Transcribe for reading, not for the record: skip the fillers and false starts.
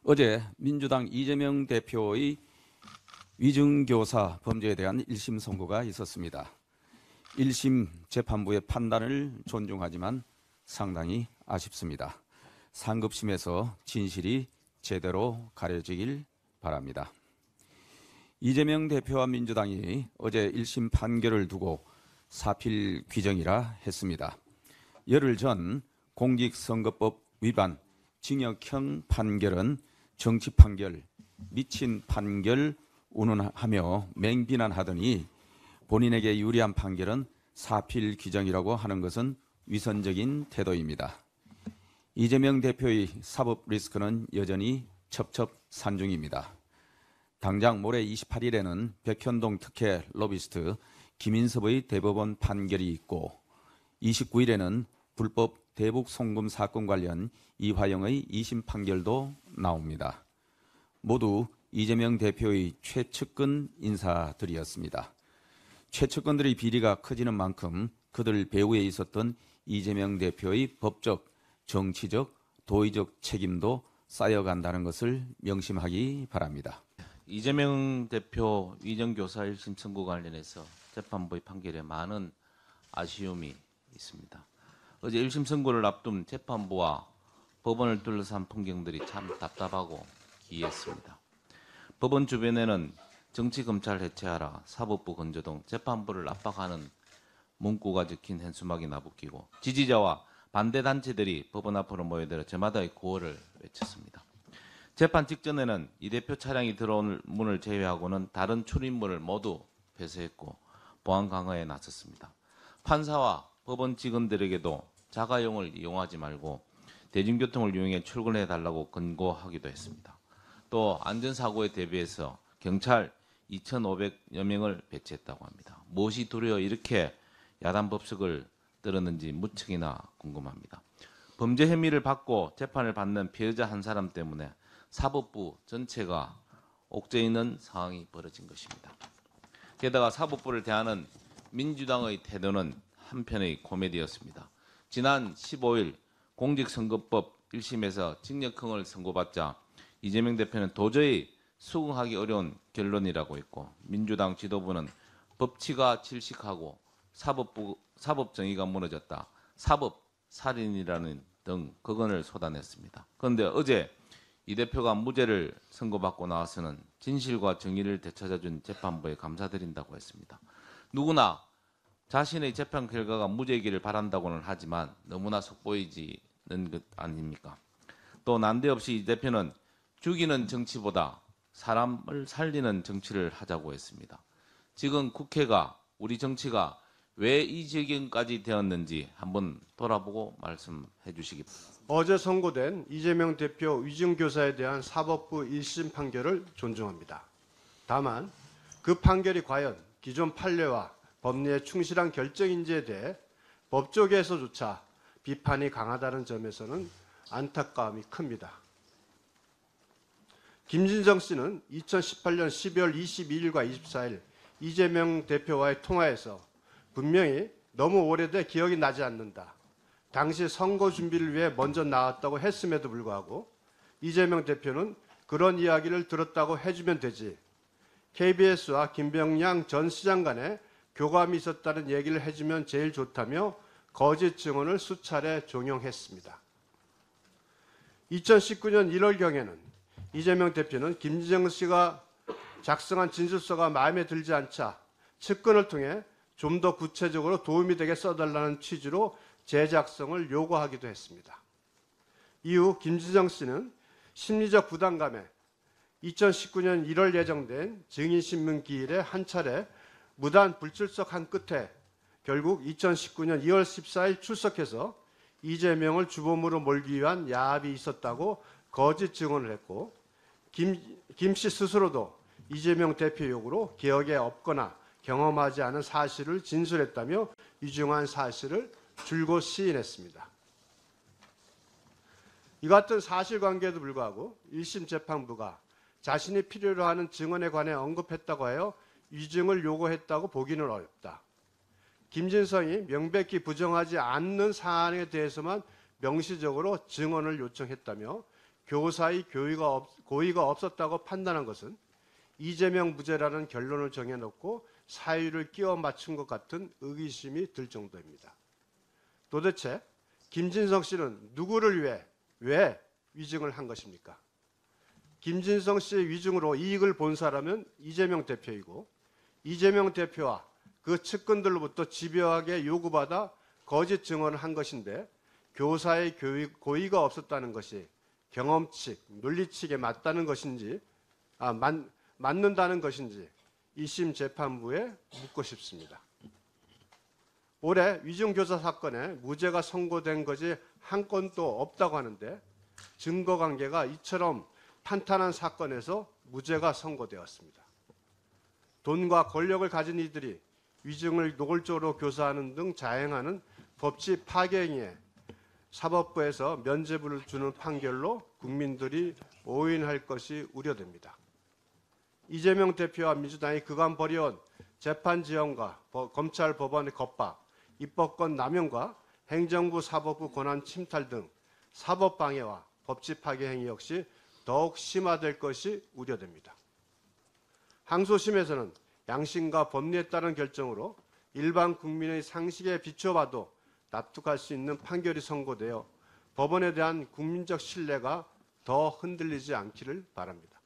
어제 민주당 이재명 대표의 위증교사 범죄에 대한 1심 선고가 있었습니다. 1심 재판부의 판단을 존중하지만 상당히 아쉽습니다. 상급심에서 진실이 제대로 가려지길 바랍니다. 이재명 대표와 민주당이 어제 1심 판결을 두고 사필 규정이라 했습니다. 열흘 전 공직선거법 위반 징역형 판결은 정치 판결, 미친 판결 운운하며 맹비난하더니 본인에게 유리한 판결은 사필 규정이라고 하는 것은 위선적인 태도입니다. 이재명 대표의 사법 리스크는 여전히 첩첩산중입니다. 당장 모레 28일에는 백현동 특혜 로비스트 김인섭의 대법원 판결이 있고 29일에는 불법 대북 송금 사건 관련 이화영의 2심 판결도 나옵니다. 모두 이재명 대표의 최측근 인사들이었습니다. 최측근들의 비리가 커지는 만큼 그들 배후에 있었던 이재명 대표의 법적, 정치적, 도의적 책임도 쌓여간다는 것을 명심하기 바랍니다. 이재명 대표 위증교사 1심 선고 관련해서 재판부의 판결에 많은 아쉬움이 있습니다. 어제 1심 선고를 앞둔 재판부와 법원을 둘러싼 풍경들이 참 답답하고 기이했습니다. 법원 주변에는 정치검찰 해체하라, 사법부 건조 등 재판부를 압박하는 문구가 적힌 현수막이 나부끼고 지지자와 반대단체들이 법원 앞으로 모여들어 저마다의 구호를 외쳤습니다. 재판 직전에는 이 대표 차량이 들어올 문을 제외하고는 다른 출입문을 모두 폐쇄했고 보안 강화에 나섰습니다. 판사와 법원 직원들에게도 자가용을 이용하지 말고 대중교통을 이용해 출근해달라고 권고하기도 했습니다. 또 안전사고에 대비해서 경찰 2,500여 명을 배치했다고 합니다. 무엇이 두려워 이렇게 야단 법석을 떨었는지 무척이나 궁금합니다. 범죄 혐의를 받고 재판을 받는 피해자 한 사람 때문에 사법부 전체가 옥죄 있는 상황이 벌어진 것입니다. 게다가 사법부를 대하는 민주당의 태도는 한편의 코미디였습니다. 지난 15일 공직선거법 1심에서 징역형을 선고받자 이재명 대표는 도저히 수긍하기 어려운 결론이라고 했고 민주당 지도부는 법치가 질식하고 사법 정의가 무너졌다. 사법 살인이라는 등 극언을 쏟아냈습니다. 그런데 어제 이 대표가 무죄를 선고받고 나와서는 진실과 정의를 되찾아준 재판부에 감사드린다고 했습니다. 누구나 자신의 재판 결과가 무죄이기를 바란다고는 하지만 너무나 속보이지는 것 아닙니까? 또 난데없이 이 대표는 죽이는 정치보다 사람을 살리는 정치를 하자고 했습니다. 지금 국회가 우리 정치가 왜 이 지경까지 되었는지 한번 돌아보고 말씀해 주시기 바랍니다. 어제 선고된 이재명 대표 위증교사에 대한 사법부 1심 판결을 존중합니다. 다만 그 판결이 과연 기존 판례와 법리에 충실한 결정인지에 대해 법조계에서조차 비판이 강하다는 점에서는 안타까움이 큽니다. 김진정 씨는 2018년 12월 22일과 24일 이재명 대표와의 통화에서 분명히 너무 오래돼 기억이 나지 않는다. 당시 선거 준비를 위해 먼저 나왔다고 했음에도 불구하고 이재명 대표는 그런 이야기를 들었다고 해주면 되지. KBS와 김병량 전 시장 간에 교감이 있었다는 얘기를 해주면 제일 좋다며 거짓 증언을 수차례 종용했습니다. 2019년 1월경에는 이재명 대표는 김진정 씨가 작성한 진술서가 마음에 들지 않자 측근을 통해 좀 더 구체적으로 도움이 되게 써달라는 취지로 재작성을 요구하기도 했습니다. 이후 김진정 씨는 심리적 부담감에 2019년 1월 예정된 증인신문 기일에 한 차례 무단 불출석한 끝에 결국 2019년 2월 14일 출석해서 이재명을 주범으로 몰기 위한 야합이 있었다고 거짓 증언을 했고 김 씨 스스로도 이재명 대표 욕으로 기억에 없거나 경험하지 않은 사실을 진술했다며 유중한 사실을 줄곧 시인했습니다. 이 같은 사실관계에도 불구하고 1심 재판부가 자신이 필요로 하는 증언에 관해 언급했다고 하여 위증을 요구했다고 보기는 어렵다. 김진성이 명백히 부정하지 않는 사안에 대해서만 명시적으로 증언을 요청했다며 교사의 고의가 없었다고 판단한 것은 이재명 무죄라는 결론을 정해놓고 사유를 끼워 맞춘 것 같은 의구심이 들 정도입니다. 도대체 김진성 씨는 누구를 위해 왜 위증을 한 것입니까? 김진성 씨의 위증으로 이익을 본 사람은 이재명 대표이고 이재명 대표와 그 측근들로부터 집요하게 요구받아 거짓 증언을 한 것인데 교사의 고의가 없었다는 것이 경험칙, 논리칙에 맞다는 것인지 맞는다는 것인지 1심 재판부에 묻고 싶습니다. 올해 위증교사 사건에 무죄가 선고된 것이 한 건도 없다고 하는데 증거관계가 이처럼 탄탄한 사건에서 무죄가 선고되었습니다. 돈과 권력을 가진 이들이 위증을 노골적으로 교사하는 등 자행하는 법치 파괴 행위에 사법부에서 면죄부를 주는 판결로 국민들이 오인할 것이 우려됩니다. 이재명 대표와 민주당이 그간 벌여온 재판 지연과 검찰 법원의 겁박, 입법권 남용과 행정부 사법부 권한 침탈 등 사법 방해와 법치 파괴 행위 역시 더욱 심화될 것이 우려됩니다. 항소심에서는 양심과 법리에 따른 결정으로 일반 국민의 상식에 비춰봐도 납득할 수 있는 판결이 선고되어 법원에 대한 국민적 신뢰가 더 흔들리지 않기를 바랍니다.